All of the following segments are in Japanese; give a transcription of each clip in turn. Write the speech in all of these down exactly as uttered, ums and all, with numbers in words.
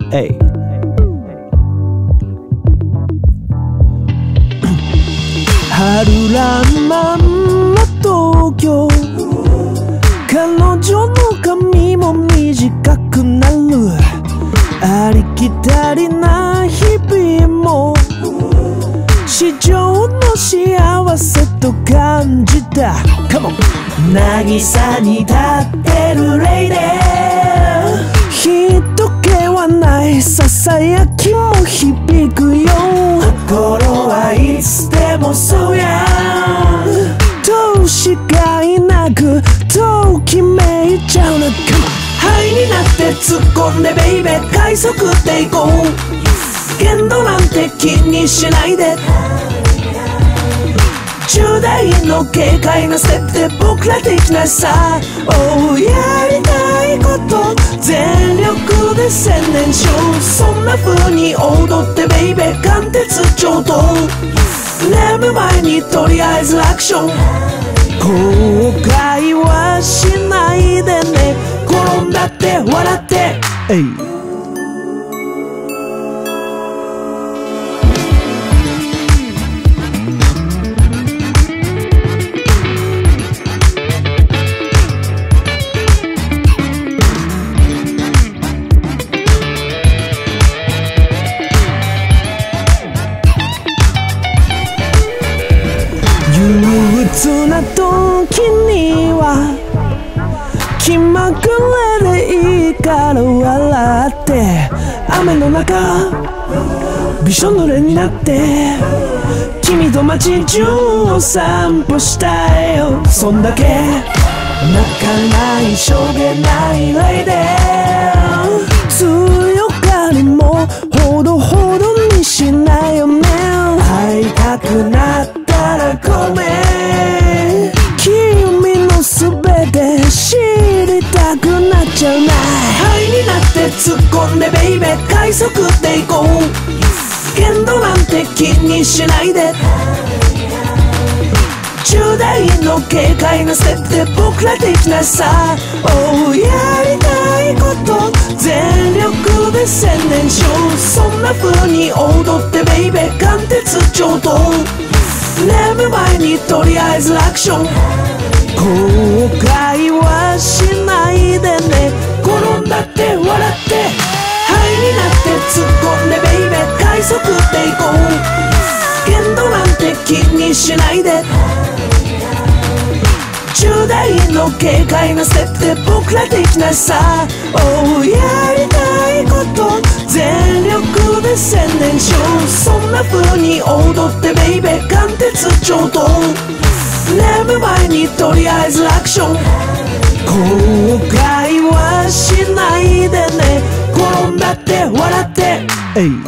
えい春らんまんま東京彼女の髪も短くなるありきたりな日々も市場の幸せと感じた Come on 渚に立ってるレイデー人気はないささやきも響くよ心はいつでもそうやどうしがいなくときめいちゃうなハイになって突っ込んでベイベー快速で行こう限度なんて気にしないでじゅう代の軽快なステップで僕らできないさ Oh やりたいこと全力で専念しようそんな風に踊ってベイベー貫徹上等眠る前にとりあえずアクション後悔はしないでね転んだって笑ってえい憂鬱な時には気まぐれでいいから笑って雨の中びしょ濡れになって君と街中を散歩したいよそんだけ泣かないしょげないレイデー強がりもほどほどにしないよね会いたくなったらごめん君のすべて知りたくなっちゃうなハイになって突っ込んでベイベー快速で行こう限度なんて気にしないでじゅう代の軽快なステップで僕らできないさ Oh やりたいこと全力で専念しようそんな風に踊ってベイベー貫徹上等眠る前にとりあえずアクション後悔はしないでね転んだって笑ってハイになって突っ込んでベイベー快速で行こう限度なんて気にしないでじゅう代の軽快なステップで僕らできないさ Oh やりたいこと全力で専念しようそんな風に踊ってベイベー貫徹上等眠る前にとりあえずアクション後悔はしないでね転んだって笑ってえい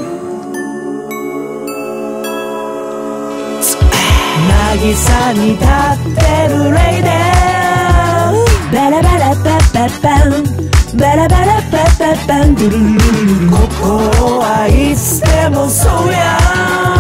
渚に立ってるレイデーバラバラパッパッパンバラバラパッパッパンドゥルルルルル心はいつでもそうや